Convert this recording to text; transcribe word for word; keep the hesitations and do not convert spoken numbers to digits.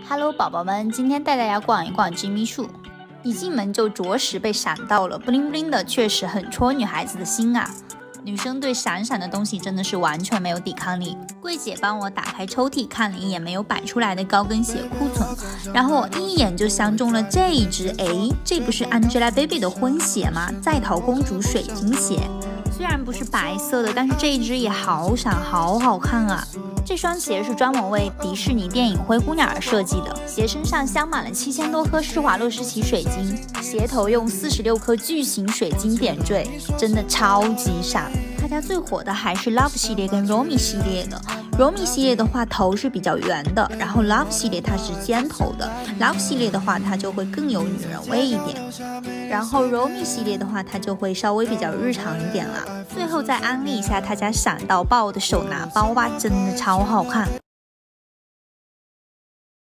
Hello， 宝宝们，今天带大家逛一逛 Jimmy Choo。一进门就着实被闪到了，布灵布灵的，确实很戳女孩子的心啊。女生对闪闪的东西真的是完全没有抵抗力。柜姐帮我打开抽屉，看了一眼没有摆出来的高跟鞋库存，然后我一眼就相中了这一只。诶，这不是 Angelababy 的婚鞋吗？在逃公主水晶鞋。虽然不是白色的，但是这一只也好闪，好好看啊！这双鞋是专门为迪士尼电影《灰姑娘》而设计的，鞋身上镶满了七千多颗施华洛世奇水晶，鞋头用四十六颗巨型水晶点缀，真的超级闪。他家最火的还是 Love 系列跟 Romy 系列的。Romy 系列的话头是比较圆的，然后 Love 系列它是尖头的。Love 系列的话它就会更有女人味一点，然后 Romy 系列的话它就会稍微比较日常一点啦。最后再安利一下他家闪到爆的手拿包吧，真的超好看。